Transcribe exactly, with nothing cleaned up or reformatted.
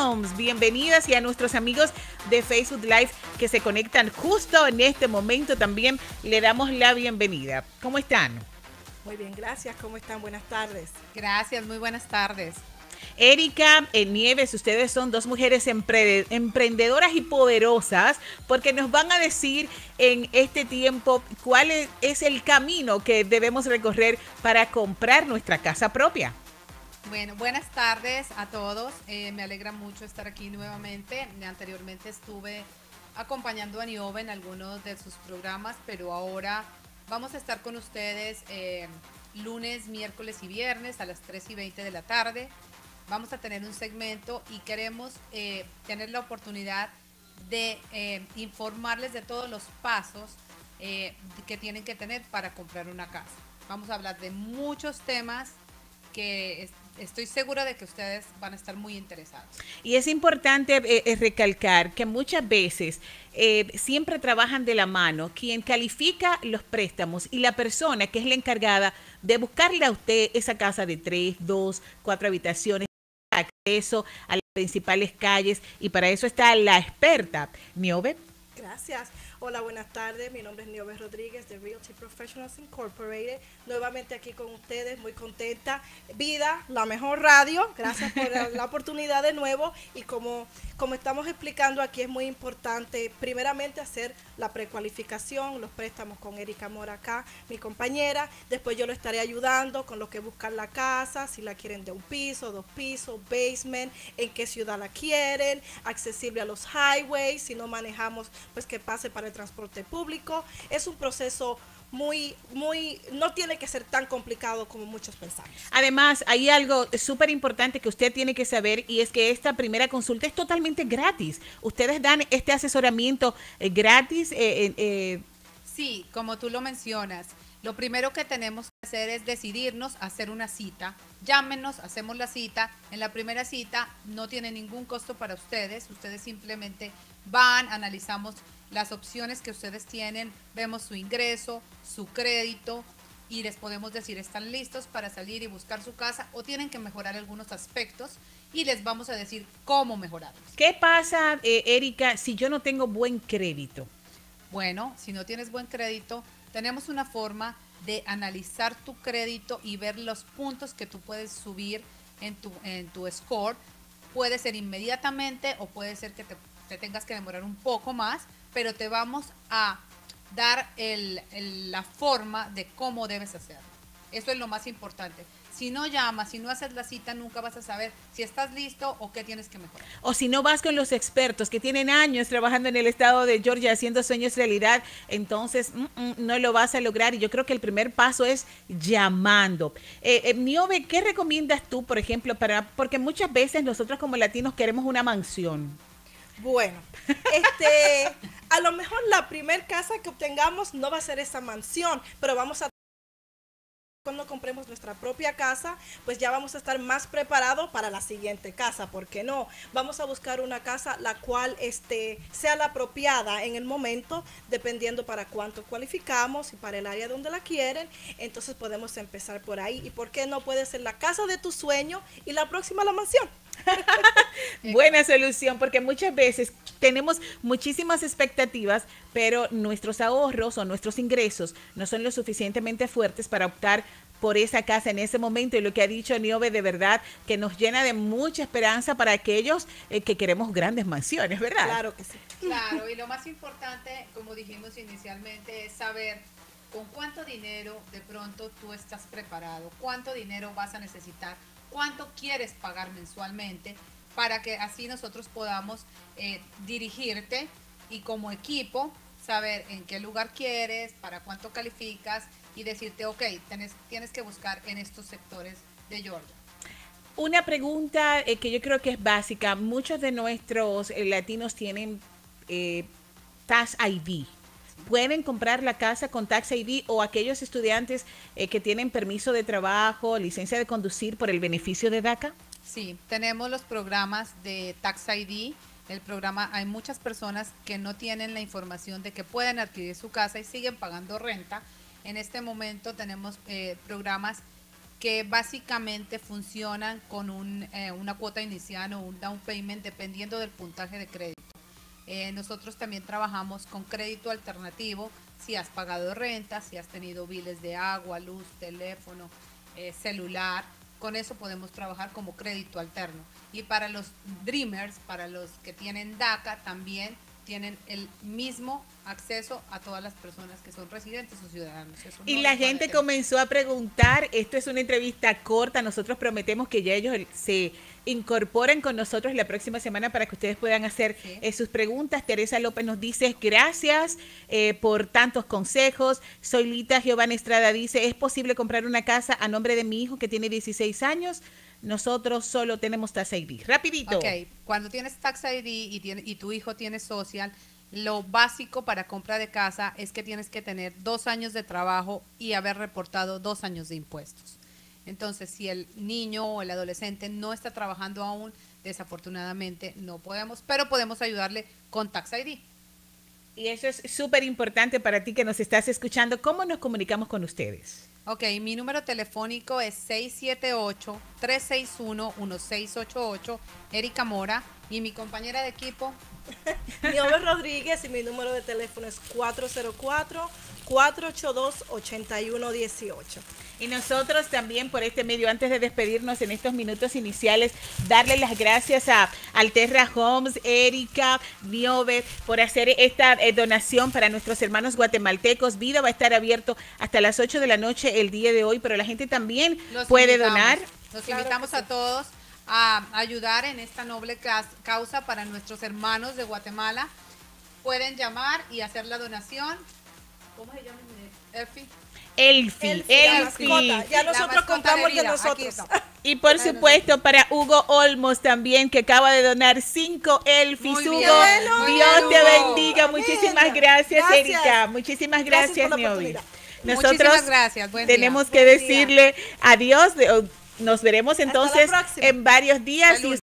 Homes. Bienvenidas, y a nuestros amigos de Facebook Live que se conectan justo en este momento también le damos la bienvenida. ¿Cómo están? Muy bien, gracias. ¿Cómo están? Buenas tardes. Gracias, muy buenas tardes. Erika eh, Nieves, ustedes son dos mujeres empre emprendedoras y poderosas, porque nos van a decir en este tiempo cuál es, es el camino que debemos recorrer para comprar nuestra casa propia. Bueno, buenas tardes a todos. Eh, me alegra mucho estar aquí nuevamente. Anteriormente estuve acompañando a Niobe en algunos de sus programas, pero ahora vamos a estar con ustedes eh, lunes, miércoles y viernes a las tres y veinte de la tarde. Vamos a tener un segmento y queremos eh, tener la oportunidad de eh, informarles de todos los pasos eh, que tienen que tener para comprar una casa. Vamos a hablar de muchos temas que es, estoy segura de que ustedes van a estar muy interesados. Y es importante eh, recalcar que muchas veces eh, siempre trabajan de la mano quien califica los préstamos y la persona que es la encargada de buscarle a usted esa casa de tres, dos, cuatro habitaciones, acceso a las principales calles, y para eso está la experta Niobe. Gracias. Hola, buenas tardes. Mi nombre es Niobe Rodríguez de Realty Professionals Incorporated. Nuevamente aquí con ustedes, muy contenta. Vida, la mejor radio. Gracias por la, la oportunidad de nuevo. Y como, como estamos explicando aquí, es muy importante primeramente hacer la precualificación, los préstamos con Erika Mora acá, mi compañera. Después yo lo estaré ayudando con lo que buscar la casa, si la quieren de un piso, dos pisos, basement, en qué ciudad la quieren, accesible a los highways, si no manejamos, pues que pase para el transporte público. Es un proceso muy, muy, no tiene que ser tan complicado como muchos pensamos. Además, hay algo súper importante que usted tiene que saber, y es que esta primera consulta es totalmente gratis. Ustedes dan este asesoramiento eh, gratis. Eh, eh, Sí, como tú lo mencionas, lo primero que tenemos que hacer es decidirnos a hacer una cita. Llámenos, hacemos la cita. En la primera cita no tiene ningún costo para ustedes. Ustedes simplemente van, analizamos las opciones que ustedes tienen, vemos su ingreso, su crédito, y les podemos decir, ¿están listos para salir y buscar su casa o tienen que mejorar algunos aspectos? Y les vamos a decir cómo mejorarlos. ¿Qué pasa, eh, Erika, si yo no tengo buen crédito? Bueno, si no tienes buen crédito, tenemos una forma de analizar tu crédito y ver los puntos que tú puedes subir en tu, en tu score. Puede ser inmediatamente o puede ser que te, te tengas que demorar un poco más, pero te vamos a dar el, el, la forma de cómo debes hacerlo. Eso es lo más importante. Si no llamas, si no haces la cita, nunca vas a saber si estás listo o qué tienes que mejorar. O si no vas con los expertos que tienen años trabajando en el estado de Georgia haciendo sueños realidad, entonces mm, mm, no lo vas a lograr. Y yo creo que el primer paso es llamando. Eh, eh, Niobe, ¿qué recomiendas tú, por ejemplo, para, porque muchas veces nosotros como latinos queremos una mansión? Bueno, este, a lo mejor la primer casa que obtengamos no va a ser esa mansión, pero vamos a cuando compremos nuestra propia casa, pues ya vamos a estar más preparados para la siguiente casa, ¿por qué no? Vamos a buscar una casa la cual este, sea la apropiada en el momento, dependiendo para cuánto cualificamos y para el área donde la quieren, entonces podemos empezar por ahí. ¿Y por qué no puede ser la casa de tu sueño y la próxima la mansión? Buena solución, porque muchas veces tenemos muchísimas expectativas, pero nuestros ahorros o nuestros ingresos no son lo suficientemente fuertes para optar por esa casa en ese momento. Y lo que ha dicho Niobe, de verdad que nos llena de mucha esperanza para aquellos eh, que queremos grandes mansiones, ¿verdad? Claro que sí. Claro, y lo más importante, como dijimos inicialmente, es saber con cuánto dinero de pronto tú estás preparado, cuánto dinero vas a necesitar, cuánto quieres pagar mensualmente, para que así nosotros podamos eh, dirigirte y como equipo saber en qué lugar quieres, para cuánto calificas y decirte, ok, tienes, tienes que buscar en estos sectores de Georgia. Una pregunta eh, que yo creo que es básica. Muchos de nuestros eh, latinos tienen eh, Tax I D. ¿Pueden comprar la casa con Tax I D, o aquellos estudiantes eh, que tienen permiso de trabajo, licencia de conducir por el beneficio de DACA? Sí, tenemos los programas de Tax I D. El programa, hay muchas personas que no tienen la información de que pueden adquirir su casa y siguen pagando renta. En este momento tenemos eh, programas que básicamente funcionan con un, eh, una cuota inicial o un down payment dependiendo del puntaje de crédito. Eh, nosotros también trabajamos con crédito alternativo, si has pagado renta, si has tenido biles de agua, luz, teléfono, eh, celular, con eso podemos trabajar como crédito alterno. Y para los Dreamers, para los que tienen DACA, también tienen el mismo acceso a todas las personas que son residentes o ciudadanos. Eso y no la les va a gente detener. comenzó a preguntar, esto es una entrevista corta, nosotros prometemos que ya ellos se incorporen con nosotros la próxima semana para que ustedes puedan hacer Sí. eh, sus preguntas. Teresa López nos dice, gracias eh, por tantos consejos. Soy Lita Giovanna Estrada dice, ¿es posible comprar una casa a nombre de mi hijo que tiene dieciséis años? Nosotros solo tenemos Tax I D. Rapidito. Ok, cuando tienes Tax I D y, tiene, y tu hijo tiene social, lo básico para compra de casa es que tienes que tener dos años de trabajo y haber reportado dos años de impuestos. Entonces, si el niño o el adolescente no está trabajando aún, desafortunadamente no podemos, pero podemos ayudarle con Tax I D. Y eso es súper importante para ti que nos estás escuchando. ¿Cómo nos comunicamos con ustedes? Ok, mi número telefónico es seis siete ocho, tres seis uno, uno seis ocho ocho, Erika Mora, y mi compañera de equipo. Niobe Rodríguez y mi número de teléfono es cuatro cero cuatro, cuatro ocho dos, ocho uno uno ocho. Y nosotros también por este medio, antes de despedirnos en estos minutos iniciales, darle las gracias a Alterra Homes, Erika, Niobe, por hacer esta eh, donación para nuestros hermanos guatemaltecos. Vida va a estar abierto hasta las ocho de la noche el día de hoy, pero la gente también Los puede invitamos, donar. Los Claro invitamos que sí. a todos a ayudar en esta noble cas- causa para nuestros hermanos de Guatemala. Pueden llamar y hacer la donación. ¿Cómo se llama? Elfi. Elfi, Elfi, la Elfi. mascota. Ya La nosotros mascota contamos de el de vida. Aquí nosotros. está. Y por Bueno, supuesto para Hugo Olmos también, que acaba de donar cinco Elfis. Muy Hugo, bien, muy Dios bien, te Hugo. bendiga. Amén. Muchísimas gracias, Gracias. Erika. Muchísimas Gracias gracias, por la Niobe. oportunidad. Nosotros Muchísimas gracias. Buen día. tenemos que Buen día. decirle adiós. de- Nos veremos la entonces próxima. en varios días. Salud. Y